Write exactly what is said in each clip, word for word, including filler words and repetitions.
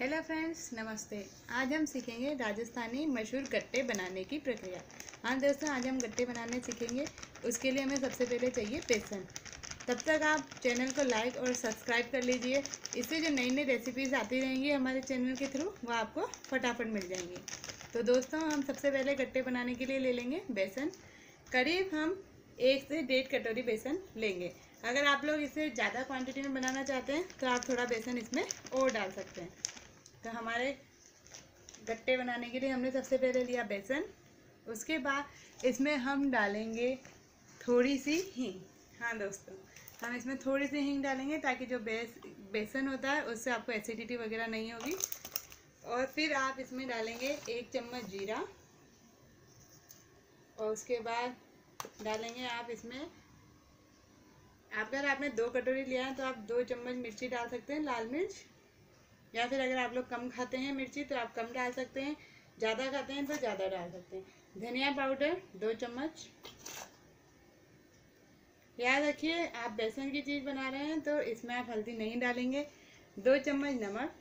Hello friends, नमस्ते। आज हम सीखेंगे राजस्थानी मशहूर गट्टे बनाने की प्रक्रिया। हाँ दोस्तों, आज हम गट्टे बनाने सीखेंगे। उसके लिए हमें सबसे पहले चाहिए बेसन। तब तक आप चैनल को लाइक और सब्सक्राइब कर लीजिए। इससे जो नई नई रेसिपीज़ आती रहेंगी हमारे चैनल के थ्रू, वो आपको फटाफट मिल जाएंगी। तो दोस्तों, हम सबसे पहले गट्टे बनाने के लिए ले लेंगे बेसन। करीब हम एक से डेढ़ कटोरी बेसन लेंगे। अगर आप लोग इसे ज़्यादा क्वांटिटी में बनाना चाहते हैं तो आप थोड़ा बेसन इसमें और डाल सकते हैं। तो हमारे गट्टे बनाने के लिए हमने सबसे पहले लिया बेसन। उसके बाद इसमें हम डालेंगे थोड़ी सी हींग। हाँ दोस्तों, हम इसमें थोड़ी सी हींग डालेंगे ताकि जो बेस बेसन होता है उससे आपको एसिडिटी वगैरह नहीं होगी। और फिर आप इसमें डालेंगे एक चम्मच जीरा। और उसके बाद डालेंगे आप इसमें, अगर आपने दो कटोरी लिया है तो आप दो चम्मच मिर्ची डाल सकते हैं, लाल मिर्च। या फिर अगर आप लोग कम खाते हैं मिर्ची तो आप कम डाल सकते हैं, ज़्यादा खाते हैं तो ज़्यादा डाल सकते हैं। धनिया पाउडर दो चम्मच। याद रखिए, आप बेसन की चीज़ बना रहे हैं तो इसमें आप हल्दी नहीं डालेंगे। दो चम्मच नमक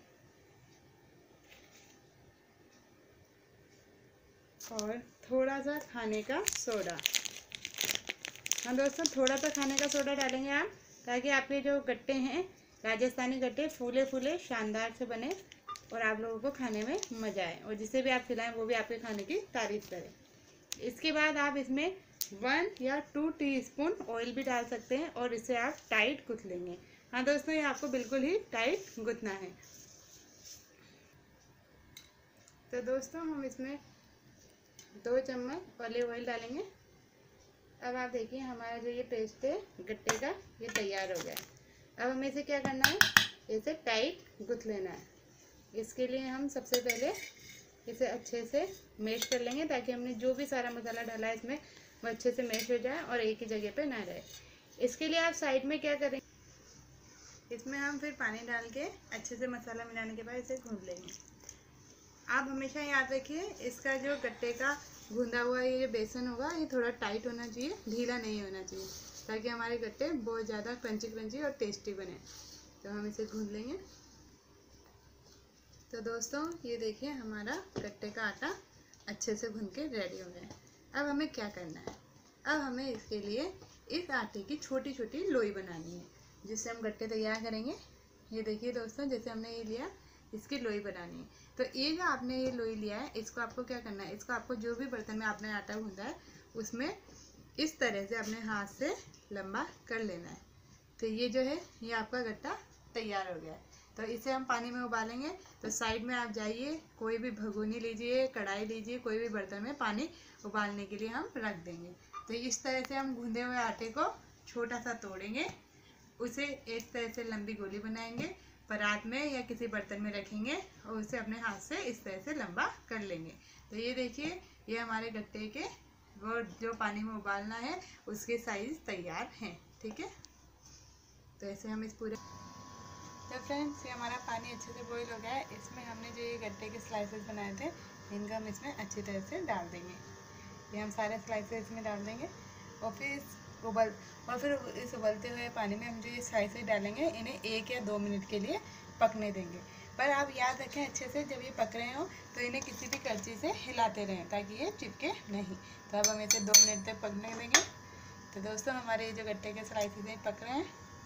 और थोड़ा सा खाने का सोडा। हाँ दोस्तों, थोड़ा सा खाने का सोडा डालेंगे आप, ताकि आपके जो गट्टे हैं राजस्थानी गट्टे फूले फूले शानदार से बने और आप लोगों को खाने में मज़ा आए, और जिसे भी आप खिलाएं वो भी आपके खाने की तारीफ करे। इसके बाद आप इसमें वन या टू टीस्पून ऑयल भी डाल सकते हैं और इसे आप टाइट गूँथ लेंगे। हाँ दोस्तों, ये आपको बिल्कुल ही टाइट गूँथना है। तो दोस्तों, हम इसमें दो चम्मच ऑलिव ऑयल डालेंगे। अब आप देखिए, हमारा जो ये पेस्ट है गट्टे का, ये तैयार हो गया है। अब हमें इसे क्या करना है, इसे टाइट गूँथ लेना है। इसके लिए हम सबसे पहले इसे अच्छे से मैश कर लेंगे, ताकि हमने जो भी सारा मसाला डाला है इसमें वो अच्छे से मैश हो जाए और एक ही जगह पे ना रहे। इसके लिए आप साइड में क्या करेंगे, इसमें हम फिर पानी डाल के अच्छे से मसाला मिलाने के बाद इसे गूँथ लेंगे। आप हमेशा याद रखिए, इसका जो गट्टे का गूंदा हुआ ये बेसन होगा, ये थोड़ा टाइट होना चाहिए, ढीला नहीं होना चाहिए, ताकि हमारे गट्टे बहुत ज़्यादा क्रंची क्रंची और टेस्टी बने। तो हम इसे गूंद लेंगे। तो दोस्तों, ये देखिए, हमारा गट्टे का आटा अच्छे से गूंद के रेडी हो गया। अब हमें क्या करना है, अब हमें इसके लिए इस आटे की छोटी छोटी लोई बनानी है, जिससे हम गट्टे तैयार करेंगे। ये देखिए दोस्तों, जैसे हमने ये लिया, इसकी लोई बनानी है। तो ये जो आपने ये लोई लिया है, इसको आपको क्या करना है, इसको आपको जो भी बर्तन में आपने आटा गूंदा है उसमें इस तरह से अपने हाथ से लंबा कर लेना है। तो ये जो है, ये आपका गट्टा तैयार हो गया है। तो इसे हम पानी में उबालेंगे। तो साइड में आप जाइए, कोई भी भगोनी लीजिए, कढ़ाई लीजिए, कोई भी बर्तन में पानी उबालने के लिए हम रख देंगे। तो इस तरह से हम गूंदे हुए आटे को छोटा सा तोड़ेंगे, उसे एक तरह से लंबी गोली बनाएंगे, परात में या किसी बर्तन में रखेंगे और उसे अपने हाथ से इस तरह से लंबा कर लेंगे। तो ये देखिए, ये हमारे गट्टे के वो जो पानी में उबालना है उसके साइज तैयार हैं। ठीक है, तो ऐसे हम इस पूरे, तो फ्रेंड्स, ये हमारा पानी अच्छे से बॉईल हो गया है। इसमें हमने जो ये गट्टे के स्लाइसेस बनाए थे, इनको हम इसमें अच्छी तरह से डाल देंगे। ये हम सारे स्लाइसेस इसमें डाल देंगे और फिर उबल और फिर इस उबलते हुए पानी में हम जो ये स्लाइसेस डालेंगे, इन्हें एक या दो मिनट के लिए पकने देंगे। पर आप याद रखें, अच्छे से जब ये पक रहे हो तो इन्हें किसी भी करछी से हिलाते रहें, ताकि ये चिपके नहीं। तो अब हम इसे दो मिनट तक पकने देंगे। तो दोस्तों, हमारे ये जो गट्टे के स्लाइसेस हैं पक रहे हैं।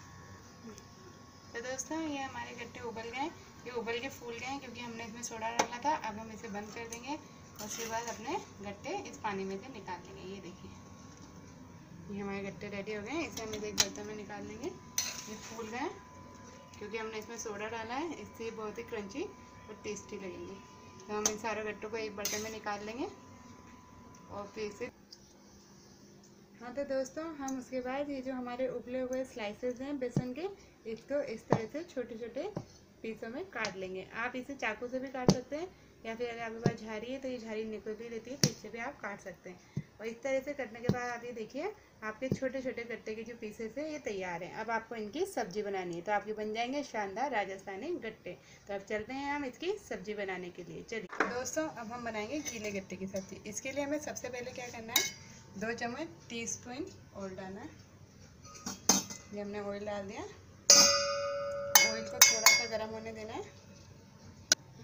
तो दोस्तों, ये हमारे गट्टे उबल गए, ये उबल के फूल गए हैं, क्योंकि हमने इसमें सोडा डाला था। अब हम इसे बंद कर देंगे, उसके बाद अपने गट्टे इस पानी में से निकाल लेंगे। ये देखिए, ये हमारे गट्टे रेडी हो गए हैं। इसे हम इसे एक बर्तन में निकाल लेंगे। ये फूल गए, क्योंकि हमने इसमें सोडा डाला है, इससे बहुत ही क्रंची और टेस्टी लगेंगे। तो हम इन सारे गट्टों को एक बर्तन में निकाल लेंगे और फिर इसे, हाँ तो दोस्तों, हम उसके बाद ये जो हमारे उबले हुए स्लाइसेस हैं बेसन के, इसको इस तरह से छोटे छोटे पीसों में काट लेंगे। आप इसे चाकू से भी काट सकते हैं, या फिर अगर आपके पास झाड़ी है तो ये झाड़ी निकलती रहती है तो इससे भी आप काट सकते हैं। और इस तरह से कटने के बाद आप ये देखिए, आपके छोटे छोटे गट्टे के जो पीसेस हैं ये तैयार हैं। अब आपको इनकी सब्जी बनानी है, तो आपके बन जाएंगे शानदार राजस्थानी गट्टे। तो अब चलते हैं हम इसकी सब्जी बनाने के लिए। चलिए दोस्तों, अब हम बनाएंगे गीले गट्टे की सब्जी। इसके लिए हमें सबसे पहले क्या करना है, दो चम्मच टी स्पून ऑयल डालना है। ये हमने ऑयल डाल दिया। ऑयल को थोड़ा सा गर्म होने देना है।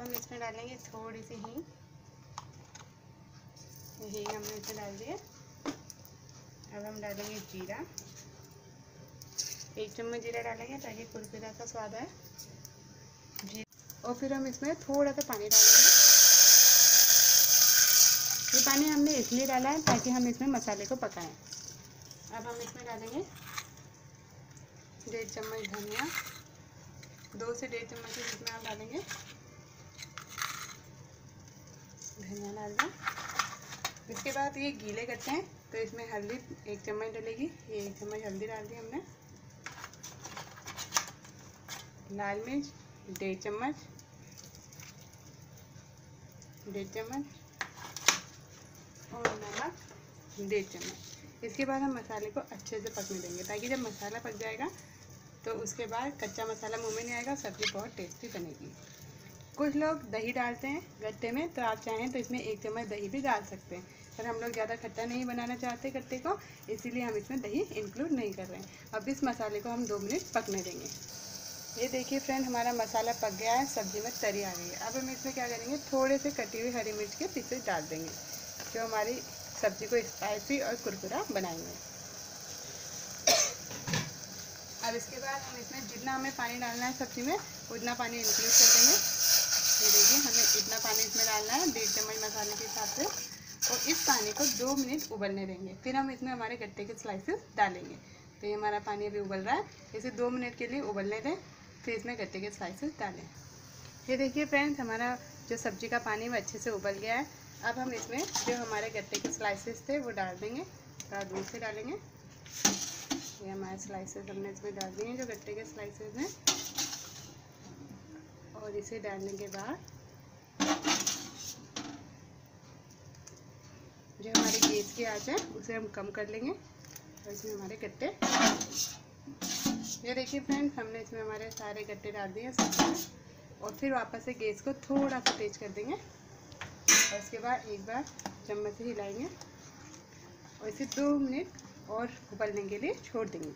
हम इसमें डालेंगे थोड़ी सी हींग। हींग हमने इसमें डाल दिया। अब हम डालेंगे जीरा, एक चम्मच जीरा डालेंगे ताकि कुरकुरा का स्वाद आए। जीरा, और फिर हम इसमें थोड़ा सा पानी डालेंगे। ये पानी हमने इसलिए डाला है ताकि हम इसमें मसाले को पकाएं। अब हम इसमें डालेंगे डेढ़ चम्मच धनिया, दो से डेढ़ चम्मच इसमें आप डालेंगे धनिया डाल दें। इसके बाद ये गीले करते हैं तो इसमें हल्दी एक चम्मच डलेगी। ये एक चम्मच हल्दी डाल दी हमने। लाल मिर्च डेढ़ चम्मच, डेढ़ चम्मच और नमक डेढ़ चम्मच। इसके बाद हम मसाले को अच्छे से पकने देंगे ताकि जब मसाला पक जाएगा तो उसके बाद कच्चा मसाला मुंह में नहीं आएगा, सब्ज़ी बहुत टेस्टी बनेगी। कुछ लोग दही डालते हैं गट्टे में, तो आप चाहें तो इसमें एक चम्मच दही भी डाल सकते हैं, पर हम लोग ज़्यादा खट्टा नहीं बनाना चाहते गट्टे को, इसीलिए हम इसमें दही इंक्लूड नहीं कर रहे हैं। अब इस मसाले को हम दो मिनट पकने देंगे। ये देखिए फ्रेंड, हमारा मसाला पक गया है, सब्ज़ी में तरी आ गई है। अब हम इसमें क्या करेंगे, थोड़े से कटी हुई हरी मिर्च के पीसेस डाल देंगे जो हमारी सब्ज़ी को स्पाइसी और कुरकुरा बनाएंगे। अब इसके बाद हम इसमें जितना हमें पानी डालना है सब्ज़ी में उतना पानी इंक्लूड कर देंगे। ये देखिए, हमें इतना पानी इसमें डालना है डेढ़ चम्मच मसाले के हिसाब से, और इस पानी को दो मिनट उबलने देंगे। फिर हम इसमें हमारे गट्टे के स्लाइसेस डालेंगे। तो ये हमारा पानी अभी उबल रहा है, इसे दो मिनट के लिए उबलने दें, फिर इसमें गट्टे के स्लाइसेस डालें। ये देखिए फ्रेंड्स, हमारा जो सब्ज़ी का पानी वो अच्छे से उबल गया है। अब हम इसमें जो हमारे गट्टे के स्लाइसेस थे वो डाल देंगे, थोड़ा दूर से डालेंगे। ये हमारे स्लाइसेस हमने इसमें डाल दिए हैं जो गट्टे के स्लाइसेस हैं। और इसे डालने के बाद जो हमारी गैस की आंच है उसे हम कम कर लेंगे और इसमें हमारे गट्टे, ये देखिए फ्रेंड्स, हमने इसमें हमारे सारे गट्टे डाल दिए हैं और फिर वापस से गैस को थोड़ा सा तेज कर देंगे और उसके बाद एक बार चम्मच से हिलाएंगे और इसे दो मिनट और उबलने के लिए छोड़ देंगे।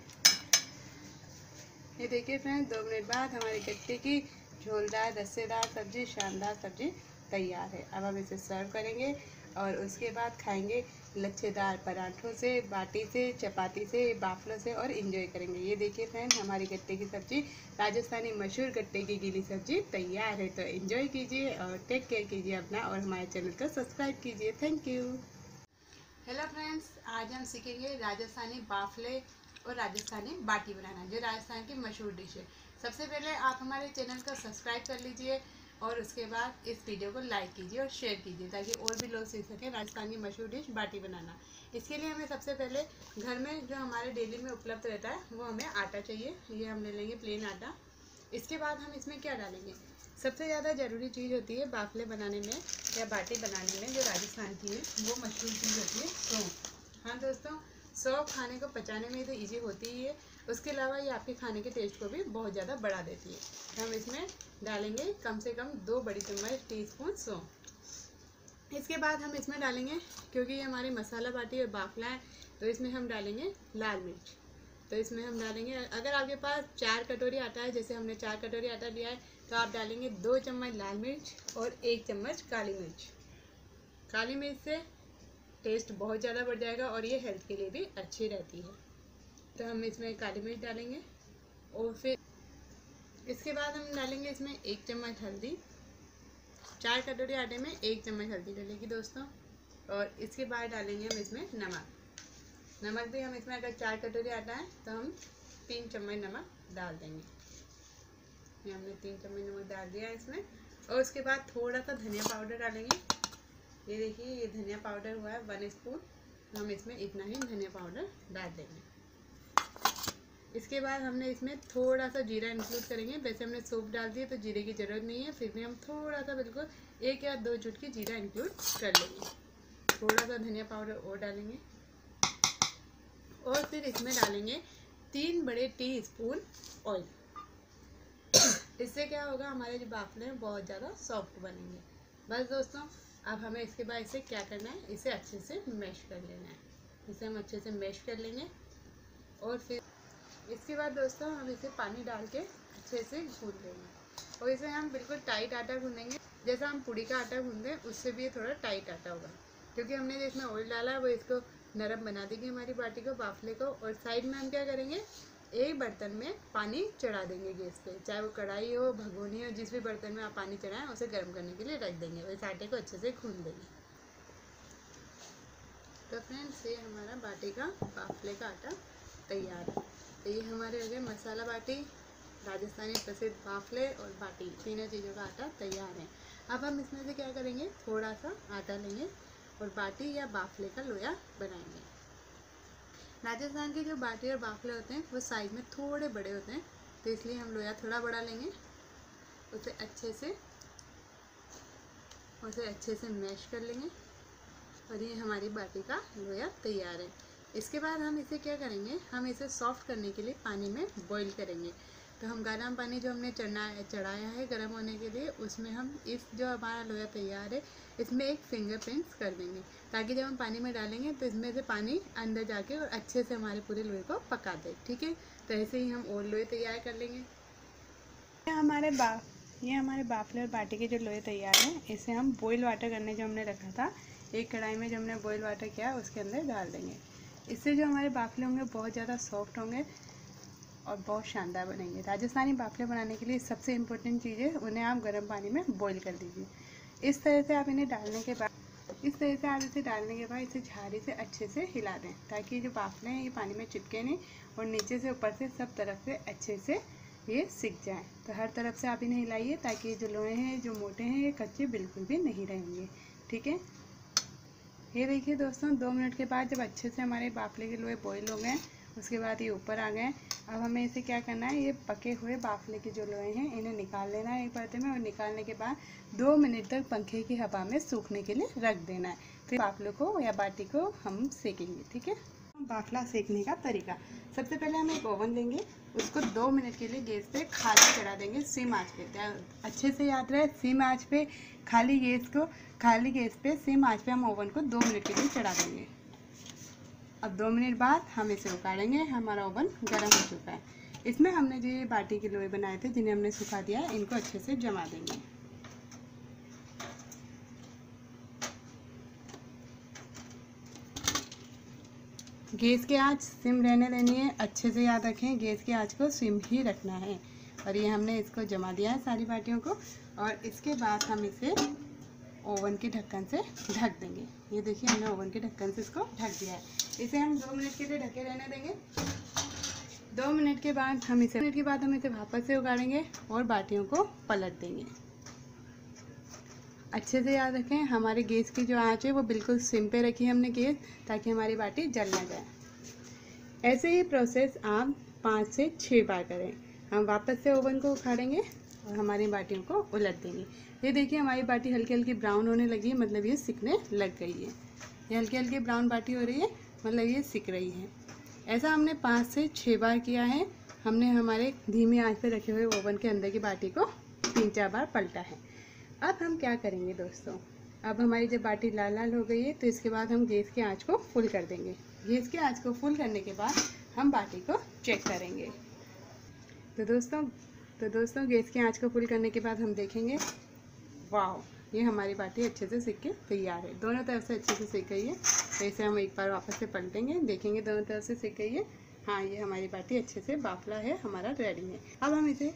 ये देखिए फ्रेंड्स, दो मिनट बाद हमारे गट्टे की झोलदार रस्सेदार सब्जी, शानदार सब्जी तैयार है। अब हम इसे सर्व करेंगे और उसके बाद खाएंगे लच्छेदार पराठों से, बाटी से, चपाती से, बाफलों से और एंजॉय करेंगे। ये देखिए फ्रेंड, हमारी गट्टे की सब्जी, राजस्थानी मशहूर गट्टे की गीली सब्जी तैयार है। तो एंजॉय कीजिए और टेक केयर कीजिए अपना, और हमारे चैनल को सब्सक्राइब कीजिए। Thank you. हेलो फ्रेंड्स, आज हम सीखेंगे राजस्थानी बाफले और राजस्थानी बाटी बनाना, जो राजस्थान की मशहूर डिश है। सबसे पहले आप हमारे चैनल को सब्सक्राइब कर लीजिए और उसके बाद इस वीडियो को लाइक कीजिए और शेयर कीजिए ताकि और भी लोग सीख सकें राजस्थान की मशहूर डिश बाटी बनाना। इसके लिए हमें सबसे पहले घर में जो हमारे डेली में उपलब्ध रहता है वो हमें आटा चाहिए। ये हम ले लेंगे प्लेन आटा। इसके बाद हम इसमें क्या डालेंगे, सबसे ज़्यादा ज़रूरी चीज़ होती है बाफले बनाने में या बाटी बनाने में, जो राजस्थान की है वो मशहूर चीज़ होती है सौंफ। हाँ दोस्तों, सौंफ खाने को पचाने में तो ईजी होती ही है, उसके अलावा ये आपके खाने के टेस्ट को भी बहुत ज़्यादा बढ़ा देती है। हम इसमें डालेंगे कम से कम दो बड़ी चम्मच टीस्पून सौंफ। इसके बाद हम इसमें डालेंगे, क्योंकि ये हमारी मसाला बाटी और बाफला है, तो इसमें हम डालेंगे लाल मिर्च। तो इसमें हम डालेंगे, अगर आपके पास चार कटोरी आटा है, जैसे हमने चार कटोरी आटा लिया है, तो आप डालेंगे दो चम्मच लाल मिर्च और एक चम्मच काली मिर्च। काली मिर्च से टेस्ट बहुत ज़्यादा बढ़ जाएगा और ये हेल्थ के लिए भी अच्छी रहती है। तो हम इसमें काली मिर्च डालेंगे और फिर इसके बाद हम डालेंगे इसमें एक चम्मच हल्दी। चार कटोरी आटे में एक चम्मच हल्दी डलेगी दोस्तों। और इसके बाद डालेंगे हम इसमें नमक। नमक भी हम इसमें, अगर चार कटोरी आटा है तो हम तीन चम्मच नमक डाल देंगे। ये हमने तीन चम्मच नमक डाल दिया है इसमें। और उसके बाद थोड़ा सा धनिया पाउडर डालेंगे। ये देखिए, ये धनिया पाउडर हुआ है वन स्पून, हम इसमें इतना ही धनिया पाउडर डाल देंगे। इसके बाद हमने इसमें थोड़ा सा जीरा इंक्लूड करेंगे। वैसे हमने सौंफ डाल दी है तो जीरे की ज़रूरत नहीं है, फिर भी हम थोड़ा सा, बिल्कुल एक या दो चुटकी जीरा इंक्लूड कर लेंगे। थोड़ा सा धनिया पाउडर और डालेंगे और फिर इसमें डालेंगे तीन बड़े टी स्पून ऑयल। इससे क्या होगा, हमारे जो बाफले हैं बहुत ज़्यादा सॉफ्ट बनेंगे। बस दोस्तों, अब हमें इसके बाद इसे क्या करना है, इसे अच्छे से मैश कर लेना है। इसे हम अच्छे से मैश कर लेंगे और फिर इसके बाद दोस्तों हम इसे पानी डाल के अच्छे से भून लेंगे। और इसे हम बिल्कुल टाइट आटा गूंदेंगे, जैसा हम पूड़ी का आटा गूंदते हैं उससे भी ये थोड़ा टाइट आटा होगा, क्योंकि हमने जो इसमें ऑयल डाला है वो इसको नरम बना देगी हमारी बाटी को, बाफले को। और साइड में हम क्या करेंगे, एक बर्तन में पानी चढ़ा देंगे गैस पे, चाहे वो कढ़ाई हो, भगोनी हो, जिस भी बर्तन में आप पानी चढ़ाएं उसे गर्म करने के लिए रख देंगे और इस आटे को अच्छे से गूंद देंगे। तो फ्रेंड्स, ये हमारा बाटी का बाफले का आटा तैयार है। तो ये हमारे हो गए मसाला बाटी, राजस्थानी प्रसिद्ध बाफले और बाटी, तीनों चीज़ों का आटा तैयार है। अब हम इसमें से क्या करेंगे, थोड़ा सा आटा लेंगे और बाटी या बाफले का लोया बनाएंगे। राजस्थान के जो बाटी और बाफले होते हैं वो साइज में थोड़े बड़े होते हैं, तो इसलिए हम लोया थोड़ा बड़ा लेंगे, उसे अच्छे से उसे अच्छे से मैश कर लेंगे और ये हमारी बाटी का लोया तैयार है। इसके बाद हम इसे क्या करेंगे, हम इसे सॉफ्ट करने के लिए पानी में बॉईल करेंगे। तो हम गर्म पानी जो हमने चढ़ा चढ़ाया है गर्म होने के लिए, उसमें हम इस जो हमारा लोया तैयार है इसमें एक फिंगर प्रिंट्स कर देंगे, ताकि जब हम पानी में डालेंगे तो इसमें से पानी अंदर जाके और अच्छे से हमारे पूरे लोहे को पका दे। ठीक है, तो ऐसे ही हम और लोहे तैयार कर लेंगे। ये हमारे बा ये हमारे बाफले और बाटी के जो लोहे तैयार हैं, इसे हम बॉयल वाटर करने जो हमने रखा था, एक कढ़ाई में जो हमने बॉयल वाटर किया उसके अंदर डाल देंगे। इससे जो हमारे बाफले होंगे बहुत ज़्यादा सॉफ्ट होंगे और बहुत शानदार बनेंगे। राजस्थानी बाफले बनाने के लिए सबसे इम्पोर्टेंट चीज़ है, उन्हें आप गर्म पानी में बॉईल कर दीजिए। इस तरह से आप इन्हें डालने के बाद इस तरह से आप इसे डालने के बाद इसे झाड़ी से अच्छे से हिला दें, ताकि जो बाफले हैं ये पानी में चिपके नहीं और नीचे से ऊपर से सब तरफ से अच्छे से ये सिक जाए। तो हर तरफ से आप इन्हें हिलाइए, ताकि जो लोहे हैं जो मोटे हैं ये कच्चे बिल्कुल भी नहीं रहेंगे। ठीक है, ये देखिए दोस्तों, दो मिनट के बाद जब अच्छे से हमारे बाफले के लोहे बॉईल हो गए, उसके बाद ये ऊपर आ गए। अब हमें इसे क्या करना है, ये पके हुए बाफले के जो लोहे हैं इन्हें निकाल लेना है एक बर्तन में, और निकालने के बाद दो मिनट तक पंखे की हवा में सूखने के लिए रख देना है। फिर बाफले को या बाटी को हम सेकेंगे। ठीक है, बाफला सेकने का तरीका, सबसे पहले हम एक ओवन लेंगे, उसको दो मिनट के लिए गैस पे खाली चढ़ा देंगे सिम आंच पे। अच्छे से याद रहे, सिम आंच पे खाली गैस को खाली गैस पे सिम आंच पे हम ओवन को दो मिनट के लिए चढ़ा देंगे। अब दो मिनट बाद हम इसे उकाड़ेंगे, हमारा ओवन गर्म हो चुका है। इसमें हमने जो ये बाटी के लोहे बनाए थे जिन्हें हमने सुखा दिया है, इनको अच्छे से जमा देंगे। गैस की आंच सिम रहने देनी है, अच्छे से याद रखें, गैस की आंच को सिम ही रखना है। और ये हमने इसको जमा दिया है सारी बाटियों को, और इसके बाद हम इसे ओवन के ढक्कन से ढक देंगे। ये देखिए, हमने ओवन के ढक्कन से इसको ढक दिया है। इसे हम दो मिनट के लिए ढके रहने देंगे। दो मिनट के बाद हम इसे मिनट के बाद हम इसे वापस से उगाड़ेंगे और बाटियों को पलट देंगे। अच्छे से याद रखें, हमारे गैस की जो आंच है वो बिल्कुल सिम पे रखी है हमने गैस, ताकि हमारी बाटी जल ना जाए। ऐसे ही प्रोसेस आप पाँच से छः बार करें। हम वापस से ओवन को उखाड़ेंगे और हमारी बाटियों को उलट देंगे। ये देखिए, हमारी बाटी हल्की हल्की ब्राउन होने लगी है, मतलब ये सिकने लग गई है। ये हल्की हल्की ब्राउन बाटी हो रही है, मतलब ये सिक रही है। ऐसा हमने पाँच से छः बार किया है। हमने हमारे धीमी आंच पे रखे हुए ओवन के अंदर की बाटी को तीन चार बार पलटा है। अब हम क्या करेंगे दोस्तों, अब हमारी जब बाटी लाल लाल हो गई है, तो इसके बाद हम गैस की आंच को फुल कर देंगे। गैस की आंच को फुल करने के बाद हम बाटी को चेक करेंगे। तो दोस्तों तो दोस्तों गैस की आंच को फुल करने के बाद हम देखेंगे, वाह, ये हमारी बाटी अच्छे से सिक के तैयार है। दोनों तरफ से अच्छे से सिक गई है। तो इसे हम एक बार वापस से पलटेंगे, देखेंगे दोनों तरफ से सिक गई है। हाँ, ये हमारी बाटी अच्छे से बाफला है हमारा रेडी है। अब हम इसे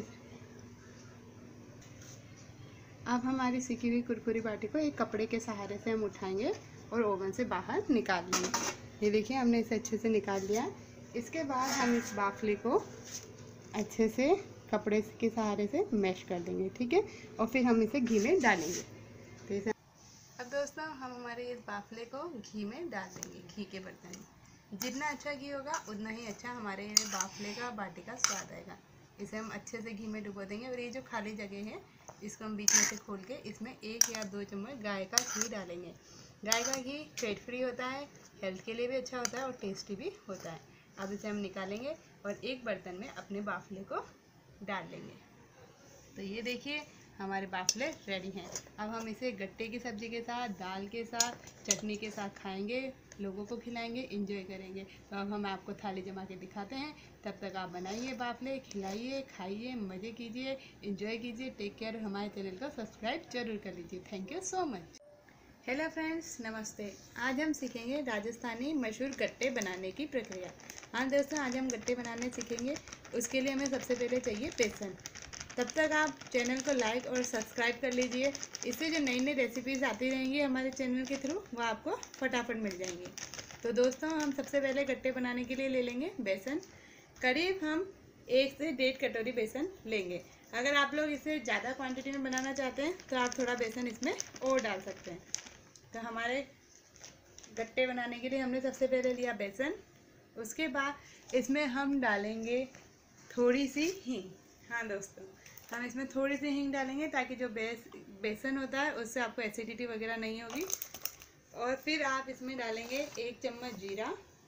अब हमारी सिकी हुई कुरकुरी बाटी को एक कपड़े के सहारे से हम उठाएंगे और ओवन से बाहर निकाल लेंगे। ये देखिए, हमने इसे अच्छे से निकाल लिया। इसके बाद हम इस बाफले को अच्छे से कपड़े के सहारे से मैश कर देंगे। ठीक है, और फिर हम इसे घी में डालेंगे। तो इसे अब दोस्तों हम हमारे इस बाफले को घी में डाल देंगे, घी के बर्तन में। जितना अच्छा घी होगा उतना ही अच्छा हमारे बाफले का बाटी का स्वाद आएगा। इसे हम अच्छे से घी में डुबो देंगे, और ये जो खाली जगह है इसको हम बीच में से खोल के इसमें एक या दो चम्मच गाय का घी डालेंगे। गाय का घी फैट फ्री होता है, हेल्थ के लिए भी अच्छा होता है और टेस्टी भी होता है। अब इसे हम निकालेंगे और एक बर्तन में अपने बाफले को डाल लेंगे। तो ये देखिए, हमारे बाफले रेडी हैं। अब हम इसे गट्टे की सब्ज़ी के साथ, दाल के साथ, चटनी के साथ खाएंगे लोगों को खिलाएंगे, इंजॉय करेंगे। तो अब हम आपको थाली जमा के दिखाते हैं, तब तक आप बनाइए बाफले, खिलाइए, खाइए, मज़े कीजिए, इंजॉय कीजिए। Take care. हमारे चैनल को सब्सक्राइब जरूर कर लीजिए। Thank you so much. Hello friends, नमस्ते। आज हम सीखेंगे राजस्थानी मशहूर गट्टे बनाने की प्रक्रिया। हाँ दोस्तों, आज हम गट्टे बनाने सीखेंगे। उसके लिए हमें सबसे पहले चाहिए बेसन। तब तक आप चैनल को लाइक और सब्सक्राइब कर लीजिए। इससे जो नई नई रेसिपीज़ आती रहेंगी हमारे चैनल के थ्रू, वो आपको फटाफट मिल जाएंगी। तो दोस्तों, हम सबसे पहले गट्टे बनाने के लिए ले लेंगे बेसन। करीब हम एक से डेढ़ कटोरी बेसन लेंगे। अगर आप लोग इसे ज़्यादा क्वांटिटी में बनाना चाहते हैं तो आप थोड़ा बेसन इसमें और डाल सकते हैं। तो हमारे गट्टे बनाने के लिए हमने सबसे पहले लिया बेसन। उसके बाद इसमें हम डालेंगे थोड़ी सी हींग। हाँ दोस्तों, हम इसमें थोड़ी सी हींग डालेंगे ताकि जो बेस बेसन होता है उससे आपको एसिडिटी वगैरह नहीं होगी। और फिर आप इसमें डालेंगे एक चम्मच जीरा।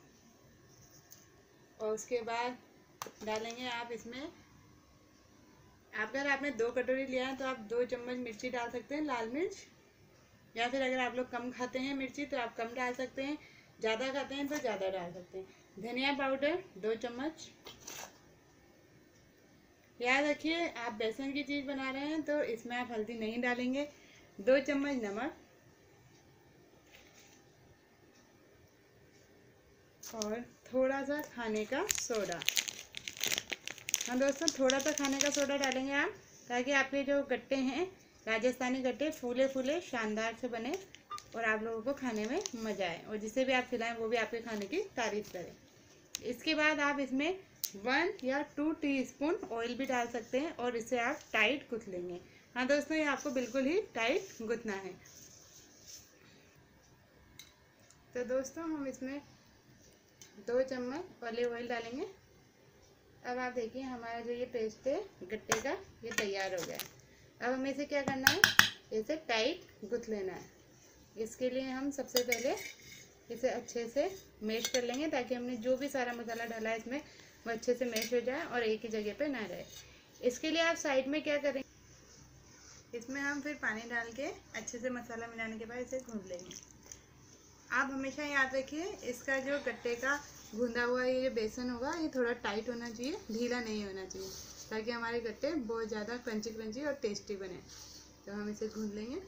और उसके बाद डालेंगे आप इसमें, अगर आपने दो कटोरी लिया है तो आप दो चम्मच मिर्ची डाल सकते हैं, लाल मिर्च। या फिर अगर आप लोग कम खाते हैं मिर्ची तो आप कम डाल सकते हैं, ज़्यादा खाते हैं तो ज़्यादा डाल सकते हैं। धनिया पाउडर दो चम्मच। याद रखिए, आप बेसन की चीज़ बना रहे हैं तो इसमें आप हल्दी नहीं डालेंगे। दो चम्मच नमक और थोड़ा सा खाने का सोडा। हाँ दोस्तों, थोड़ा सा खाने का सोडा डालेंगे आप, ताकि आपके जो गट्टे हैं राजस्थानी गट्टे फूले फूले शानदार से बने और आप लोगों को खाने में मज़ा आए, और जिसे भी आप खिलाएं वो भी आपके खाने की तारीफ करे। इसके बाद आप इसमें वन या टू टीस्पून ऑयल भी डाल सकते हैं और इसे आप टाइट गूँथ लेंगे। हाँ दोस्तों, ये आपको बिल्कुल ही टाइट गूँथना है। तो दोस्तों, हम इसमें दो चम्मच ऑलिव ऑयल डालेंगे। अब आप देखिए, हमारा जो ये पेस्ट है गट्टे का, ये तैयार हो गया है। अब हमें इसे क्या करना है, इसे टाइट गूँथ लेना है। इसके लिए हम सबसे पहले इसे अच्छे से मैश कर लेंगे, ताकि हमने जो भी सारा मसाला डाला है इसमें वो अच्छे से मैश हो जाए और एक ही जगह पे ना रहे। इसके लिए आप साइड में क्या करेंगे, इसमें हम फिर पानी डाल के अच्छे से मसाला मिलाने के बाद इसे गूँथ लेंगे। आप हमेशा याद रखिए, इसका जो गट्टे का गूंदा हुआ ये बेसन होगा ये थोड़ा टाइट होना चाहिए, ढीला नहीं होना चाहिए, ताकि हमारे गट्टे बहुत ज़्यादा क्रंची क्रंची और टेस्टी बने। तो हम इसे गूंद लेंगे।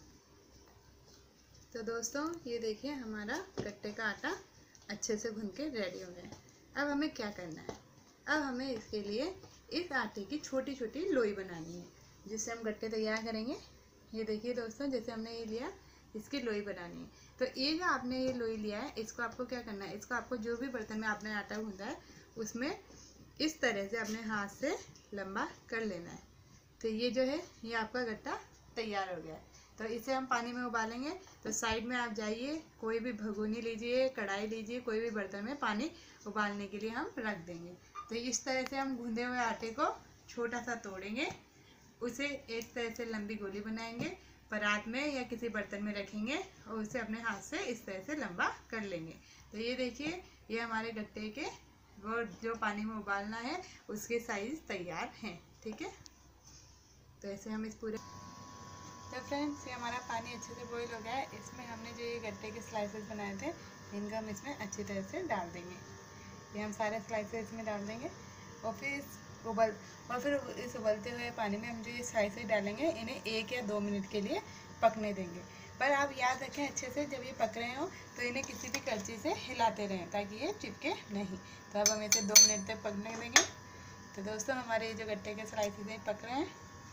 तो दोस्तों, ये देखिए, हमारा गट्टे का आटा अच्छे से गूंद के रेडी हो गया है। अब हमें क्या करना है, अब हमें इसके लिए इस आटे की छोटी छोटी लोई बनानी है, जिससे हम गट्टे तैयार करेंगे। ये देखिए दोस्तों, जैसे हमने ये लिया, इसकी लोई बनानी है। तो ये जो आपने ये लोई लिया है, इसको आपको क्या करना है, इसको आपको जो भी बर्तन में आपने आटा गूंदा है उसमें इस तरह से अपने हाथ से लंबा कर लेना है। तो ये जो है, ये आपका गट्टा तैयार हो गया है। तो इसे हम पानी में उबालेंगे। तो साइड में आप जाइए, कोई भी भगोनी लीजिए, कढ़ाई लीजिए, कोई भी बर्तन में पानी उबालने के लिए हम रख देंगे। तो इस तरह से हम गूंदे हुए आटे को छोटा सा तोड़ेंगे, उसे एक तरह से लंबी गोली बनाएंगे, परात में या किसी बर्तन में रखेंगे और उसे अपने हाथ से इस तरह से लंबा कर लेंगे। तो ये देखिए, ये हमारे गट्टे के वो जो पानी में उबालना है उसके साइज तैयार हैं। ठीक है, तो ऐसे हम इस पूरे, तो फ्रेंड्स, ये हमारा पानी अच्छे से बॉईल हो गया है। इसमें हमने जो ये गट्टे के स्लाइसेस बनाए थे, इनको हम इसमें अच्छी तरह से डाल देंगे। ये हम सारे स्लाइसेस इसमें डाल देंगे और फिर उबल और फिर इस उबलते हुए पानी में हम जो ये स्लाइसेस डालेंगे, इन्हें एक या दो मिनट के लिए पकने देंगे। पर आप याद रखें अच्छे से, जब ये पक रहे हो तो इन्हें किसी भी करछी से हिलाते रहें ताकि ये चिपके नहीं। तो अब हम इसे दो मिनट तक पकने देंगे। तो दोस्तों, हमारे ये जो गट्टे के स्लाइसेस हैं पक रहे हैं।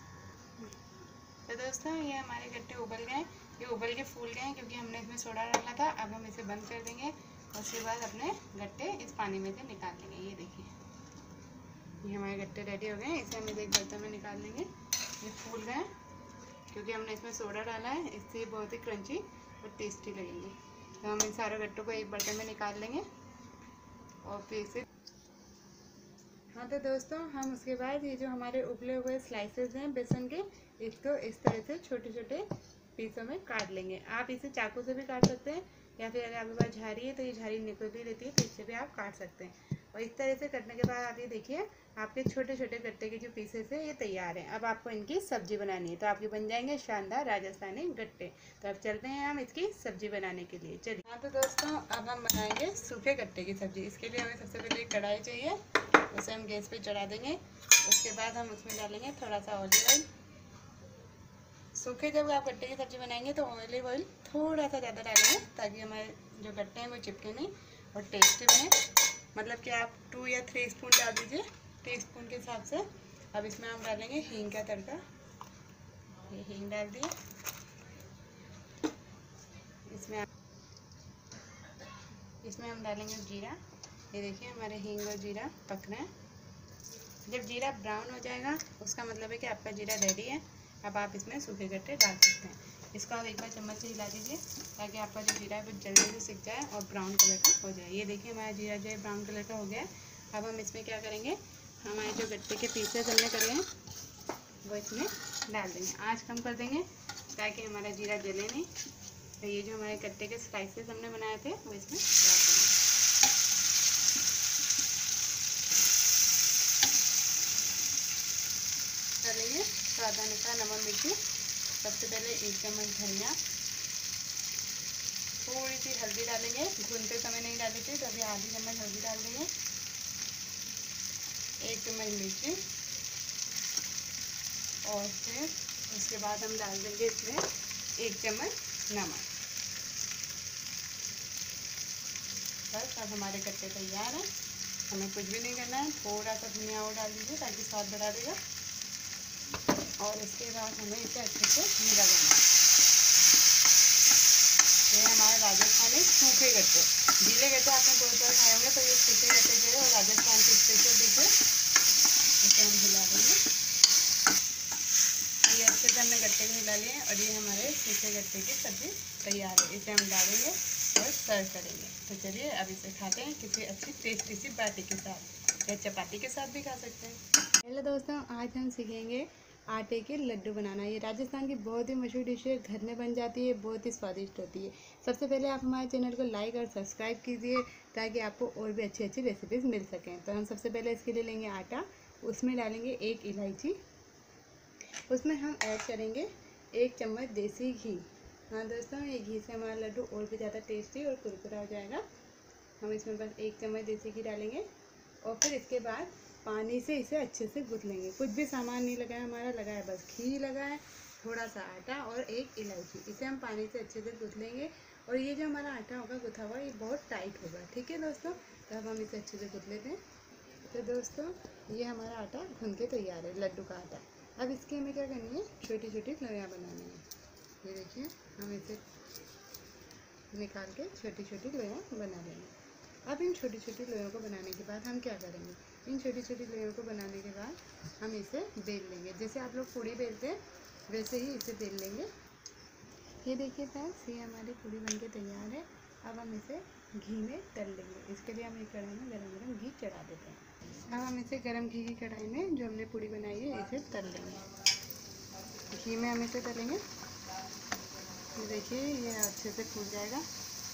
तो दोस्तों, ये हमारे गट्टे उबल गए, ये उबल के फूल गए हैं क्योंकि हमने इसमें सोडा डाला था। अब हम इसे बंद कर देंगे और उसके बाद अपने गट्टे इस पानी में से निकाल लेंगे। ये देखिए, ये हमारे गट्टे रेडी हो गए हैं। इसे हम इसे एक बर्तन में निकाल लेंगे। ये फूल गए क्योंकि हमने इसमें सोडा डाला है, इससे बहुत ही क्रंची और टेस्टी लगेंगे। तो हम इन सारे गट्टों को एक बर्तन में निकाल लेंगे और फिर इसे, हाँ तो दोस्तों, हम उसके बाद ये जो हमारे उबले हुए स्लाइसेस हैं बेसन के, इसको इस तरह से छोटे छोटे पीसों में काट लेंगे। आप इसे चाकू से भी काट सकते हैं, या फिर अगर आपके पास झारी है तो ये झारी निकल भी रहती है तो इससे भी आप काट सकते हैं। और इस तरह से कटने के बाद आप ये देखिए आपके छोटे छोटे गट्टे के जो पीसेस है ये तैयार हैं। अब आपको इनकी सब्जी बनानी है, तो आपके बन जाएंगे शानदार राजस्थानी गट्टे। तो अब चलते हैं हम इसकी सब्जी बनाने के लिए। चलिए। हाँ तो दोस्तों अब हम बनाएंगे सूखे गट्टे की सब्जी। इसके लिए हमें सबसे पहले कढ़ाई चाहिए, उसे हम गैस पे चढ़ा देंगे। उसके बाद हम उसमें डालेंगे थोड़ा सा ऑलिव ऑयल। सूखे जब आप गट्टे की सब्जी बनाएंगे तो ऑलिव ऑयल थोड़ा सा ज़्यादा डालेंगे, ताकि हमारे जो गट्टे हैं वो चिपके नहीं और टेस्टी बने। मतलब कि आप टू या थ्री स्पून डाल दीजिए टी स्पून के हिसाब से। अब इसमें हम डालेंगे हींग का तड़का। ये हींग डाल दिए। इसमें इसमें हम डालेंगे जीरा। ये देखिए हमारे हींग और जीरा पक रहे हैं। जब जीरा ब्राउन हो जाएगा उसका मतलब है कि आपका जीरा रेडी है। अब आप इसमें सूखे गट्टे डाल सकते हैं। इसको आप एक बार चम्मच से हिला दीजिए, ताकि आपका जो जीरा है वो जल्दी से सिक जाए और ब्राउन कलर का हो जाए। ये देखिए हमारा जीरा जो है ब्राउन कलर का हो गया है। अब हम इसमें क्या करेंगे, हमारे जो गट्टे के पीसेस हमने करे हैं वो इसमें डाल देंगे। आँच कम कर देंगे ताकि हमारा जीरा जले नहीं। तो ये जो हमारे गट्टे के स्लाइसेस हमने बनाए थे वो इसमें डाल देंगे। डालेंगे स्वाद अनुसार नमक मिर्ची। सबसे पहले एक चम्मच धनिया, थोड़ी सी हल्दी डालेंगे। भूनते समय नहीं डाली थी तो अभी आधी चम्मच हल्दी डाल देंगे। एक चम्मच मिर्ची और फिर उसके बाद हम डाल देंगे इसमें एक चम्मच नमक। बस अब हमारे गट्टे तैयार हैं। हमें कुछ भी नहीं करना है, थोड़ा सा धनिया और डाल दीजिए ताकि स्वाद बढ़ा देगा। और इसके बाद हमें इसे अच्छे से मिला देना है। ये हमारे राजस्थानी सूखे गट्टे। गीले गट्टे आपने दो चार खाए होंगे, तो ये सूखे गट्टे जो है राजस्थान की स्पेशल डिश है। इसे हम हिला देंगे। ये अच्छे से हमने गट्टे को हिला लिए और ये हमारे सूखे गट्टे की सब्जी तैयार है। इसे हम डालेंगे और सर्व करेंगे। तो चलिए अब इसे खाते हैं किसी अच्छी टेस्टी सी बाटी के साथ, या चपाती के साथ भी खा सकते हैं। हेलो दोस्तों, आज हम सीखेंगे आटे के लड्डू बनाना। ये राजस्थान की बहुत ही मशहूर डिश है, घर में बन जाती है, बहुत ही स्वादिष्ट होती है। सबसे पहले आप हमारे चैनल को लाइक और सब्सक्राइब कीजिए, ताकि आपको और भी अच्छी अच्छी रेसिपीज़ मिल सकें। तो हम सबसे पहले इसके लिए लेंगे आटा, उसमें डालेंगे एक इलायची, उसमें हम ऐड करेंगे एक चम्मच देसी घी। हाँ दोस्तों, ये घी से हमारा लड्डू और भी ज़्यादा टेस्टी और कुरकुरा हो जाएगा। हम इसमें बस एक चम्मच देसी घी डालेंगे और फिर इसके बाद पानी से इसे अच्छे से गूँथ लेंगे। कुछ भी सामान नहीं लगाया हमारा, लगाया बस घी लगाया, थोड़ा सा आटा और एक इलायची। इसे हम पानी से अच्छे से गूँथ लेंगे। और ये जो हमारा आटा होगा गूँथा हुआ, ये बहुत टाइट होगा। ठीक है दोस्तों, तो अब हम इसे अच्छे से गूँथ लेते हैं। तो दोस्तों ये हमारा आटा गूँथ के तैयार है, लड्डू का आटा। अब इसकी हमें क्या करनी है, छोटी छोटी लोइयाँ बनानी है। ये देखिए हम इसे निकाल के छोटी छोटी लोइयाँ बना लेंगे। अब इन छोटी छोटी लोइयों को बनाने के बाद हम क्या करेंगे, इन छोटी छोटी लोइयों को बनाने के बाद हम इसे बेल लेंगे। जैसे आप लोग पूड़ी बेलते हैं वैसे ही इसे बेल लेंगे। ये देखिए फ्रेंड्स, ये हमारी पूड़ी बनके तैयार है। अब हम इसे घी में तल लेंगे। इसके लिए हम एक कढ़ाई में गरम गरम घी चढ़ा देते हैं। अब हम इसे गरम घी की कढ़ाई में जो हमने पूड़ी बनाई है इसे तल लेंगे। घी में हम इसे तलेंगे। ये देखिए ये अच्छे से फूल जाएगा।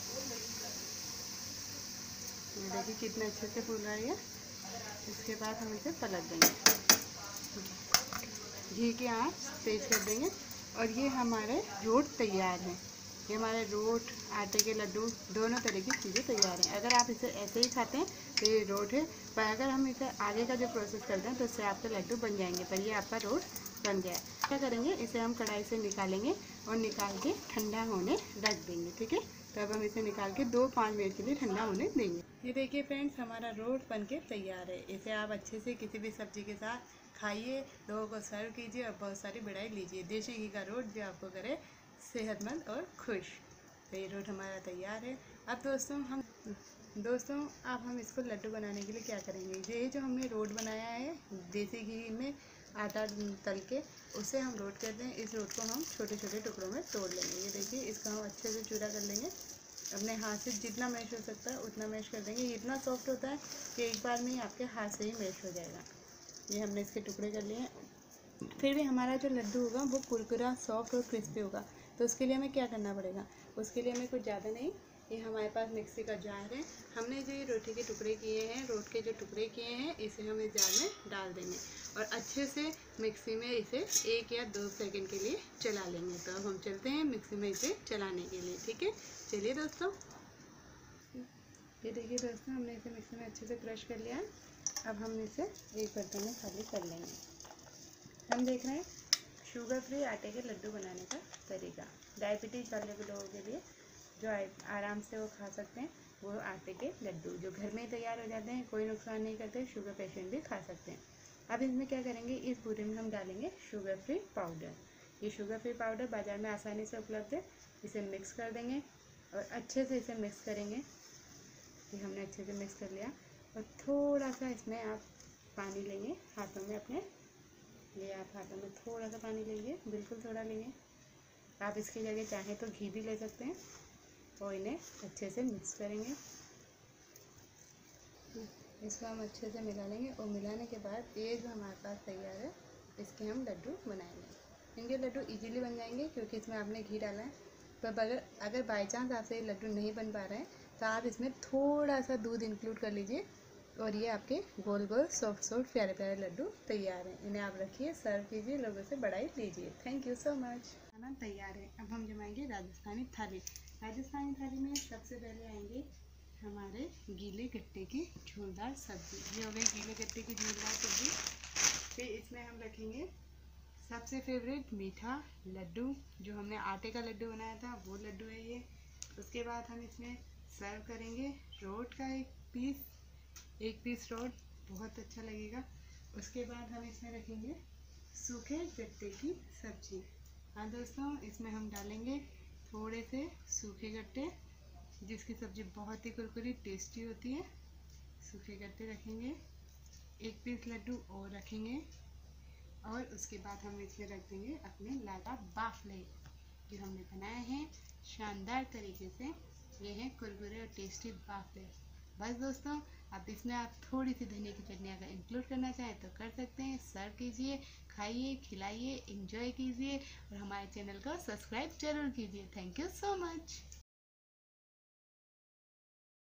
ये देखिए कितना अच्छे से फूल रहा है। इसके बाद हम इसे पलट देंगे, घी की आंच तेज कर देंगे। और ये हमारे रोट तैयार हैं। ये हमारे रोट, आटे के लड्डू, दोनों तरह की चीज़ें तैयार हैं। अगर आप इसे ऐसे ही खाते हैं तो ये रोट है, पर अगर हम इसे आगे का जो प्रोसेस करते हैं तो इससे आपके लड्डू बन जाएंगे। पर ये आपका रोट बन गया है। क्या करेंगे, इसे हम कढ़ाई से निकालेंगे और निकाल के ठंडा होने रख देंगे। ठीक है, तो अब हम इसे निकाल के दो पाँच मिनट के लिए ठंडा होने देंगे। ये देखिए फ्रेंड्स, हमारा रोट बनके तैयार है। इसे आप अच्छे से किसी भी सब्जी के साथ खाइए, लोगों को सर्व कीजिए और बहुत सारी बढ़ाई लीजिए। देसी घी का रोट जो आपको करे सेहतमंद और खुश। तो ये रोट हमारा तैयार है। अब दोस्तों हम दोस्तों अब हम इसको लड्डू बनाने के लिए क्या करेंगे, ये जो हमने रोट बनाया है देसी घी में आटा तल के, उसे हम रोट करते हैं। इस रोट को हम छोटे छोटे टुकड़ों में तोड़ लेंगे। ये देखिए इसका हम अच्छे से चूरा कर लेंगे। अपने हाथ से जितना मैश हो सकता है उतना मैश कर देंगे। ये इतना सॉफ्ट होता है कि एक बार में ही आपके हाथ से ही मैश हो जाएगा। ये हमने इसके टुकड़े कर लिए हैं। फिर भी हमारा जो लड्डू होगा वो कुरकुरा, सॉफ्ट और क्रिस्पी होगा। तो उसके लिए हमें क्या करना पड़ेगा, उसके लिए हमें कुछ ज़्यादा नहीं, ये हमारे पास मिक्सी का जार है। हमने जो ये रोटी के टुकड़े किए हैं, रोट के जो टुकड़े किए हैं, इसे हम इस जार में डाल देंगे और अच्छे से मिक्सी में इसे एक या दो सेकंड के लिए चला लेंगे। तो अब हम चलते हैं मिक्सी में इसे चलाने के लिए। ठीक है, चलिए दोस्तों। ये देखिए दोस्तों, हमने इसे मिक्सी में अच्छे से क्रश कर लिया। अब हम इसे एक बर्तन में खाली कर लेंगे। हम देख रहे हैं शुगर फ्री आटे के लड्डू बनाने का तरीका। डायबिटीज़ वाले लोगों के लिए जो आराम से वो खा सकते हैं, वो आटे के लड्डू जो घर में ही तैयार हो जाते हैं, कोई नुकसान नहीं करते, शुगर पेशेंट भी खा सकते हैं। अब इसमें क्या करेंगे, इस बूरे में हम डालेंगे शुगर फ्री पाउडर। ये शुगर फ्री पाउडर बाज़ार में आसानी से उपलब्ध है। इसे मिक्स कर देंगे और अच्छे से इसे मिक्स करेंगे। ये हमने अच्छे से मिक्स कर लिया और थोड़ा सा इसमें आप पानी लेंगे हाथों में अपने। ये आप हाथों में थोड़ा सा पानी लेंगे, बिल्कुल थोड़ा लेंगे। आप इसकी जगह चाहें तो घी भी ले सकते हैं और इन्हें अच्छे से मिक्स करेंगे। इसको हम अच्छे से मिला लेंगे और मिलाने के बाद ये जो हमारे पास तैयार है, इसके हम लड्डू बनाएंगे। इनके लड्डू इजीली बन जाएंगे क्योंकि इसमें आपने घी डाला है। पर अगर अगर बाई चांस आपसे ये लड्डू नहीं बन पा रहे हैं तो आप इसमें थोड़ा सा दूध इंक्लूड कर लीजिए और ये आपके गोल गोल सॉफ्ट सॉफ्ट प्यारे प्यारे लड्डू तैयार हैं। इन्हें आप रखिए, सर्व कीजिए, लोगों से बढ़ाई लीजिए। Thank you so much. खाना तैयार है। अब हम जमाएंगे राजस्थानी थाली। राजस्थानी थाली में सबसे पहले आएंगे हमारे गीले गट्टे की झोलदार सब्जी। ये हो गई गीले गट्टे की झोलदार सब्जी। फिर इसमें हम रखेंगे सबसे फेवरेट मीठा लड्डू, जो हमने आटे का लड्डू बनाया था, वो लड्डू है ये। उसके बाद हम इसमें सर्व करेंगे रोट का एक पीस एक पीस रोट, बहुत अच्छा लगेगा। उसके बाद हम इसमें रखेंगे सूखे गट्टे की सब्जी। हाँ दोस्तों, इसमें हम डालेंगे थोड़े से सूखे गट्टे, जिसकी सब्ज़ी बहुत ही कुरकुरी टेस्टी होती है। सूखे गट्टे रखेंगे, एक पीस लड्डू और रखेंगे और उसके बाद हम इसमें रख देंगे अपने लागा बाफले जो हमने बनाए हैं शानदार तरीके से। ये हैं कुरकुरे और टेस्टी बाफले। बस दोस्तों, अब इसमें आप थोड़ी सी धनिया की चटनी अगर इंक्लूड करना चाहें तो कर सकते हैं। सर्व कीजिए, खाइए, खिलाइए, एंजॉय कीजिए और हमारे चैनल को सब्सक्राइब जरूर कीजिए। Thank you so much.